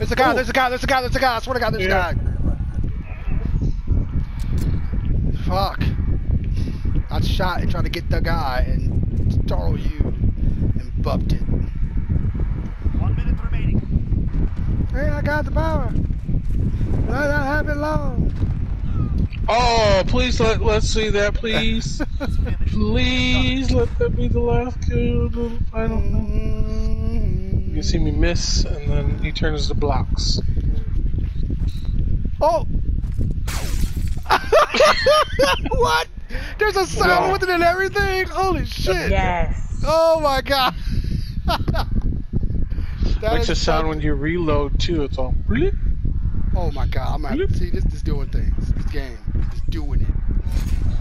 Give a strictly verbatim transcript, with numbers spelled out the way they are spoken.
There's a guy, Ooh. there's a guy, there's a guy, there's a guy. I swear to God, there's Yeah. a guy. Fuck. I shot and tried to get the guy and startle you and bumped it. One minute remaining. Hey, I got the power. Let that happen long. Oh, please let let's see that, please. Please let that be the last kill. The final thing. You can see me miss, and then he turns to blocks. Oh! What? There's a sound Wow. with it and everything? Holy shit! Yes. Oh my god! That Makes is a sound so- when you reload too. It's all. Bleep. Oh my god! I'm gonna see this is doing things. This game is doing it.